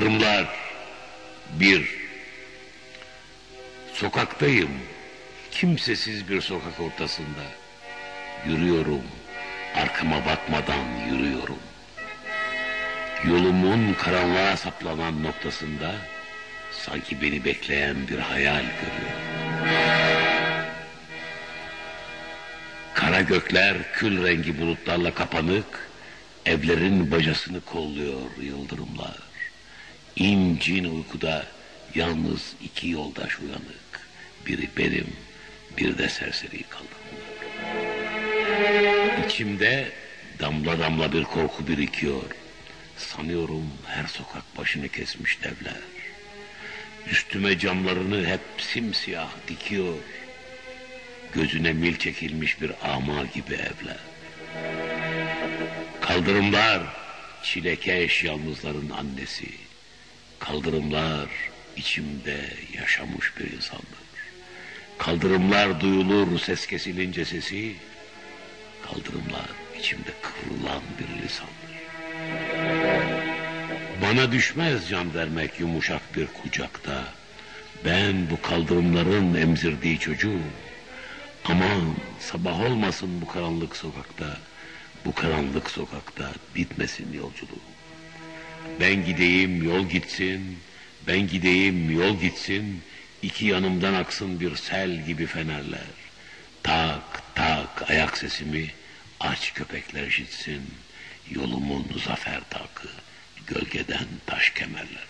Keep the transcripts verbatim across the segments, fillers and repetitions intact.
Kaldırımlar. Bir. Sokaktayım. Kimsesiz bir sokak ortasında. Yürüyorum. Arkama bakmadan yürüyorum. Yolumun karanlığa saplanan noktasında sanki beni bekleyen bir hayal görüyorum. Kara gökler kül rengi bulutlarla kapanık, evlerin bacasını kolluyor yıldırımlar. İncin uykuda yalnız iki yoldaş uyanık. Biri benim, bir de serseri kaldırımlar. İçimde damla damla bir korku birikiyor. Sanıyorum her sokak başını kesmiş devler. Üstüme camlarını hep simsiyah dikiyor. Gözüne mil çekilmiş bir ama gibi evler. Kaldırımlar çilekeş yalnızların annesi. Kaldırımlar içimde yaşamış bir insandır. Kaldırımlar duyulur ses kesilince sesi. Kaldırımlar içimde kıvrılan bir lisandır. Bana düşmez can vermek yumuşak bir kucakta. Ben bu kaldırımların emzirdiği çocuğum. Aman sabah olmasın bu karanlık sokakta. Bu karanlık sokakta bitmesin yolculuğum. Ben gideyim yol gitsin. Ben gideyim yol gitsin. İki yanımdan aksın bir sel gibi fenerler. Tak tak ayak sesimi aç köpekler işitsin. Yolumun zafer takı, gölgeden taş kemerler.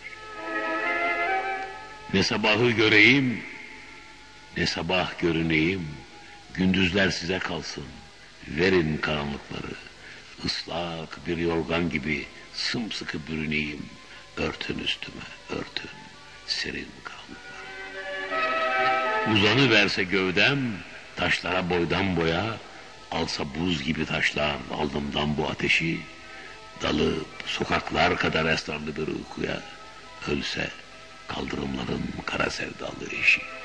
Ne sabahı göreyim, ne sabah görüneyim. Gündüzler size kalsın, verin karanlıkları. Islak bir yorgan gibi sımsıkı bürüneyim. Örtün üstüme, örtün serin karanlıkları. Uzanıverse gövdem, taşlara boydan boya. Alsa buz gibi taşlar alnımdan bu ateşi. Dalıp sokaklar kadar esrarlı bir uykuya. Ölse kaldırımların kara sevdalı eşi.